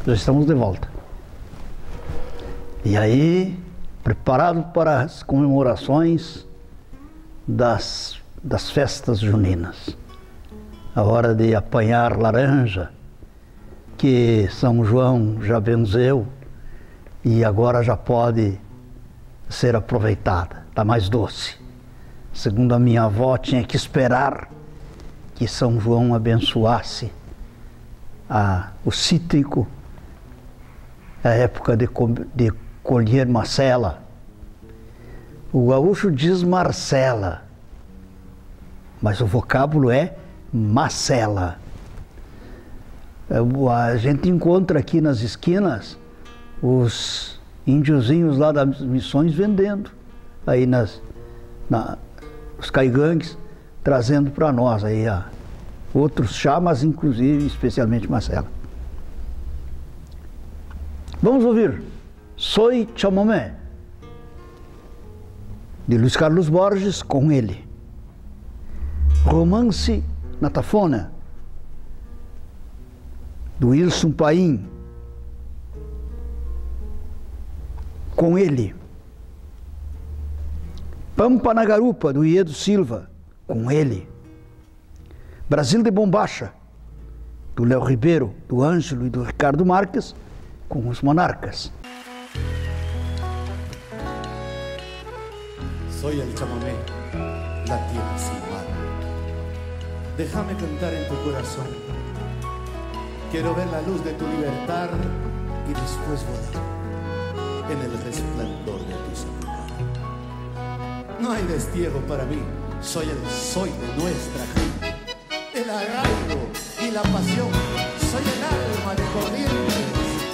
Já estamos de volta. E aí, preparado para as comemorações das festas juninas. A hora de apanhar laranja, que São João já benzeu e agora já pode ser aproveitada, está mais doce. Segundo a minha avó, tinha que esperar que São João abençoasse o cítrico, a época de colher macela. O gaúcho diz marcela, mas o vocábulo é macela. A gente encontra aqui nas esquinas os índiozinhos lá das missões vendendo, aí os caigangues trazendo para nós aí outros chá, mas inclusive especialmente macela. Vamos ouvir Soy Chamamé, de Luiz Carlos Borges, com ele. Romance na Tafona, do Wilson Paim, com ele. Pampa na Garupa, do Iedo Silva, com ele. Brasil de Bombacha, do Léo Ribeiro, do Ângelo e do Ricardo Marques, com os Monarcas. Soy el chamamé, la tierra sin mar. Déjame cantar en tu corazón. Quiero ver la luz de tu libertad y después volar en el resplandor de tu soledad. No hay destierro para mí, soy de nuestra gente. El arraigo y la pasión, soy el alma de Corrientes.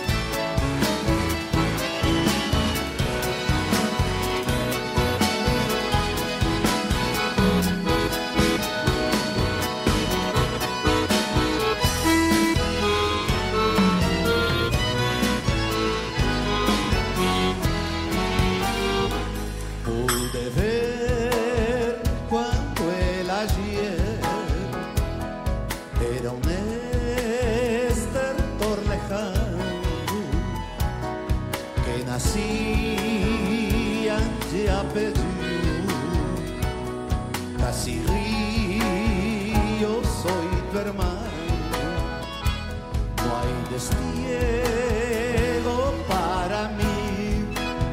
Casi río, soy tu hermano. No hay destierro para mí.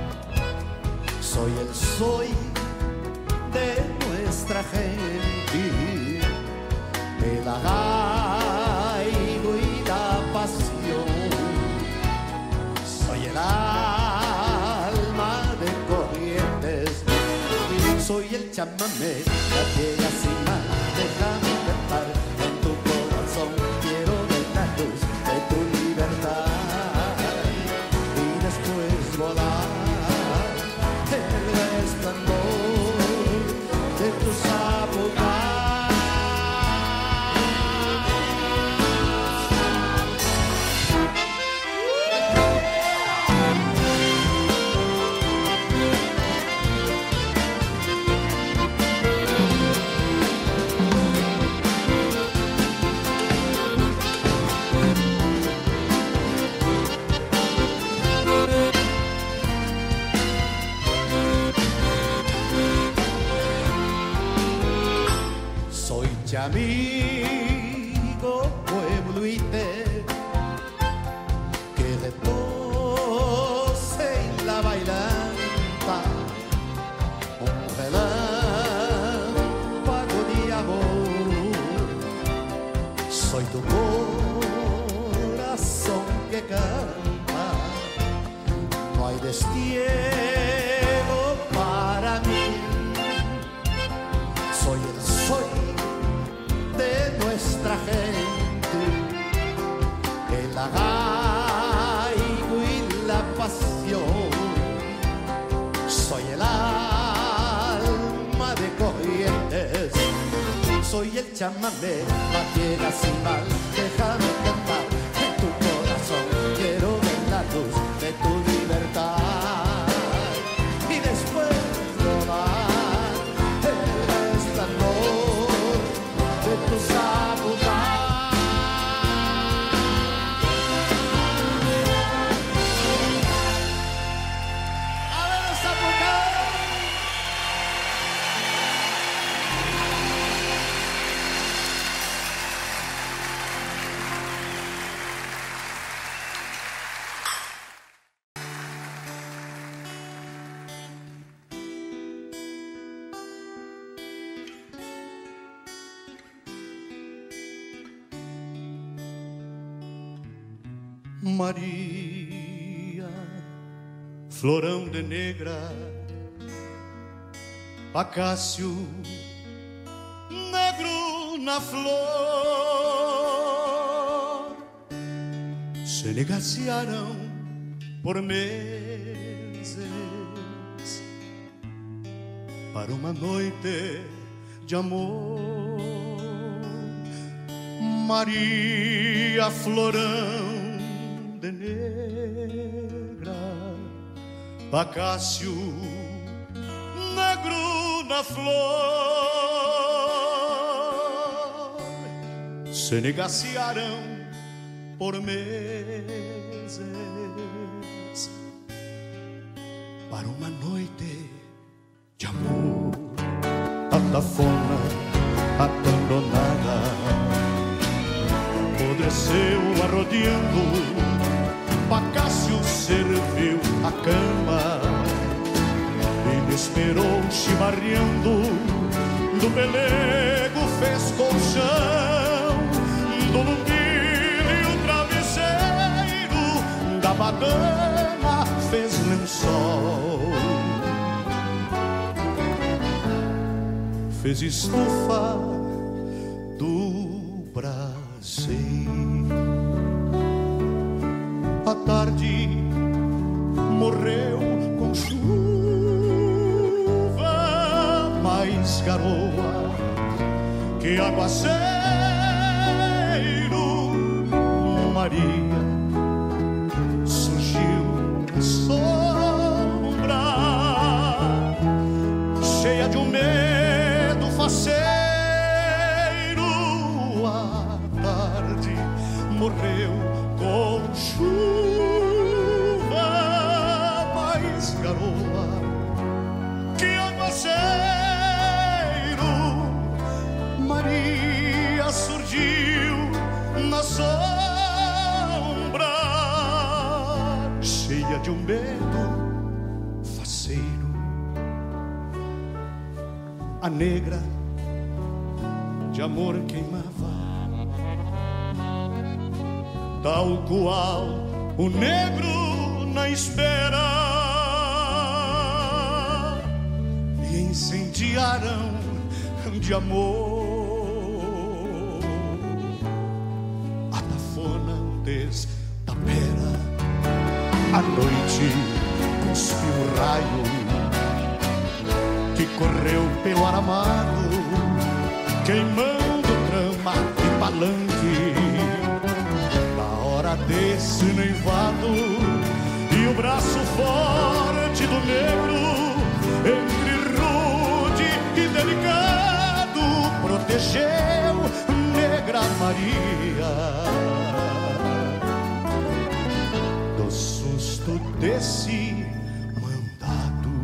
Soy de nuestra gente. El arraigo y la pasión. Soy el alma de Corrientes. Soy el chamamé, la tierra sin mar. Déjame cantar en tu corazón. Quiero ver la luz de tu libertad y después volar el resplandor de tu zapucay. Amigo pueblo y te que repose en la bailanta un relámpago de amor. Soy tu corazón que canta, no hay destierro para mí. Soy de nuestra gente, el arraigo y la pasión. Soy el alma de Corrientes, soy el chamamé, la tierra sin mal. Déjame cantar en tu corazón, quiero ver la luz de tu libertad y después robar el resplandor de tu zapucay. Maria, florão de negra, acácio negro na flor, se negaciaram por meses para uma noite de amor. Maria, florão de negra, acácio negro na flor, se negaciaram por meses para uma noite de amor. A tafona abandonada apodreceu arrodeando, Acácio serviu a cama e me esperou chimarreando. Do pelego fez colchão, do lumbilho travesseiro, da badana fez lençol, fez estufa do braseiro. À tarde morreu com chuva, mais garoa que aguaceiro. Maria surgiu na sombra, cheia de um medo faceiro. À tarde morreu com chuva, mais garoa que aguaceiro. Maria surgiu na sombra, cheia de um medo faceiro. A negra de amor queimava, tal qual o negro na espera, e incendiaram de amor a tafona destapera. A noite cuspiu o raio que correu pelo aramado, queimando trama e palanque desse noivado, e o braço forte do negro, entre rude e delicado, protegeu negra Maria do susto desse mandado.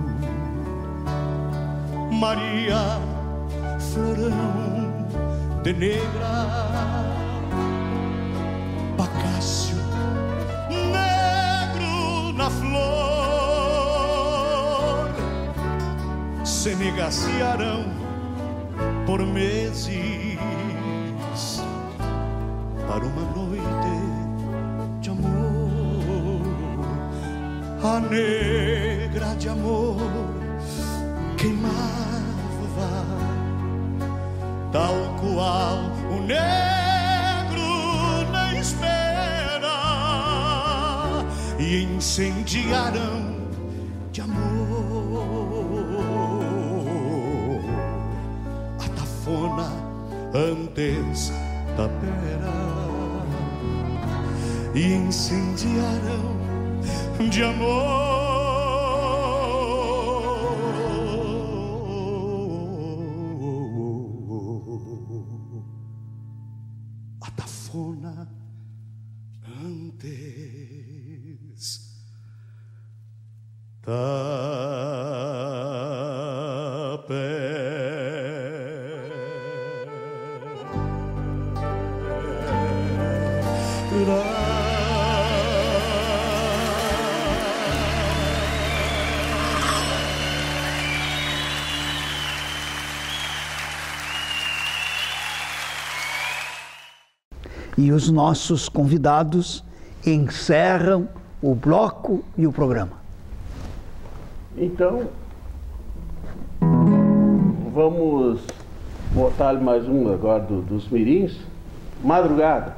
Maria, florão de negra, flor, se negaciaram por meses para uma noite de amor. A negra de amor queimava, tal qual o negro na espera, e incendiaram de amor a tafona antes da pera, e incendiaram de amor a tafona antes da pera. E os nossos convidados encerram o bloco e o programa. Então, vamos botar mais um agora dos mirins. Madrugada.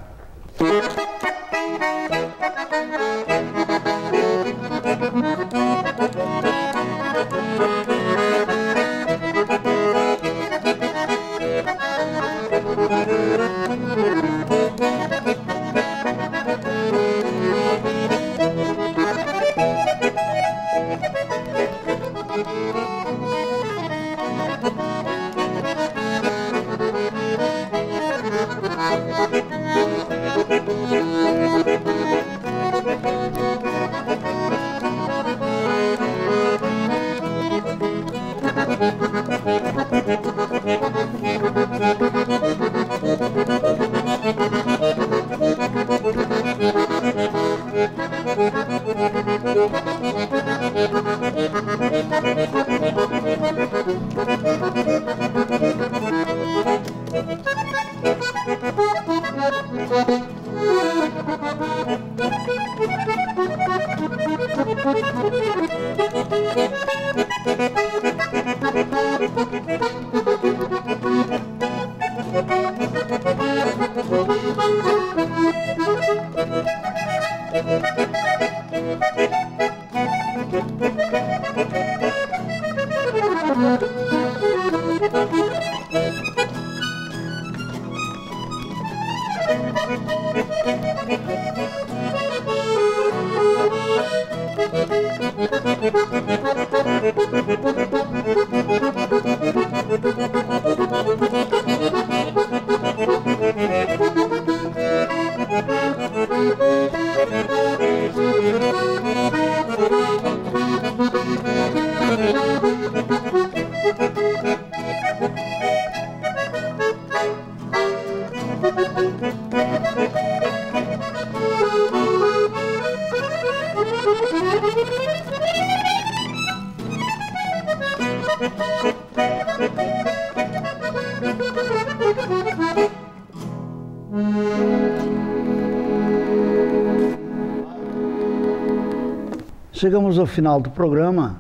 Chegamos ao final do programa,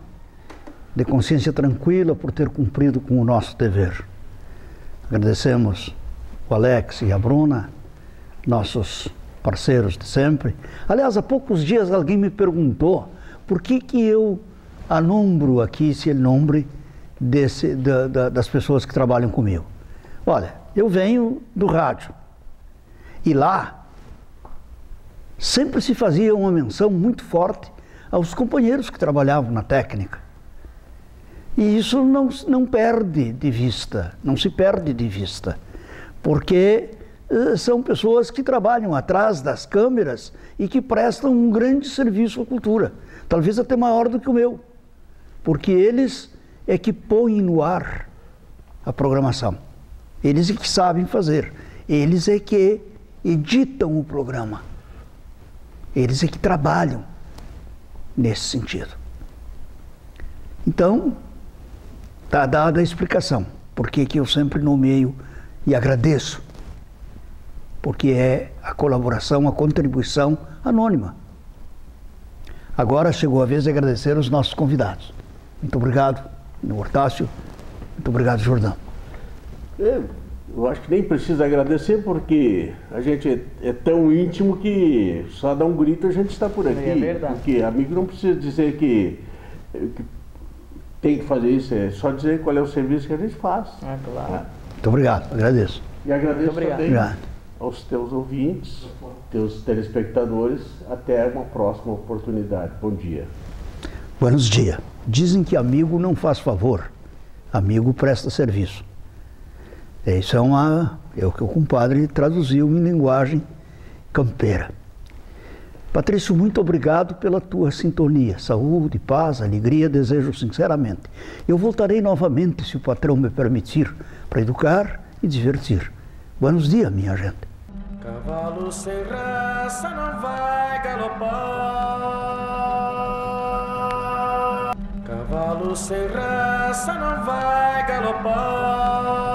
de consciência tranquila por ter cumprido com o nosso dever. Agradecemos o Alex e a Bruna, nossos parceiros de sempre. Aliás, há poucos dias alguém me perguntou por que eu anombro aqui esse nome das pessoas que trabalham comigo. Olha, eu venho do rádio e lá sempre se fazia uma menção muito forte aos companheiros que trabalhavam na técnica. E isso não perde de vista, não se perde de vista, porque são pessoas que trabalham atrás das câmeras e que prestam um grande serviço à cultura, talvez até maior do que o meu, porque eles é que põem no ar a programação, eles é que sabem fazer, eles é que editam o programa, eles é que trabalham nesse sentido. Então, está dada a explicação por que eu sempre nomeio e agradeço, porque é a colaboração, a contribuição anônima. Agora chegou a vez de agradecer os nossos convidados. Muito obrigado, Hortácio. Muito obrigado, Jordão. Eu acho que nem precisa agradecer, porque a gente é tão íntimo que só dá um grito a gente está por aqui. É verdade. Porque amigo não precisa dizer que tem que fazer isso, é só dizer qual é o serviço que a gente faz. Ah, claro. Muito obrigado, agradeço. E agradeço também Obrigado. aos teus ouvintes, teus telespectadores. Até uma próxima oportunidade. Bom dia. Buenos dias. Dizem que amigo não faz favor, amigo presta serviço. Isso é o que o compadre traduziu em linguagem campeira. Patrício, muito obrigado pela tua sintonia. Saúde, paz, alegria, desejo sinceramente. Eu voltarei novamente, se o patrão me permitir, para educar e divertir. Buenos dias, minha gente. Cavalo sem raça não vai galopar. Cavalo sem raça não vai galopar.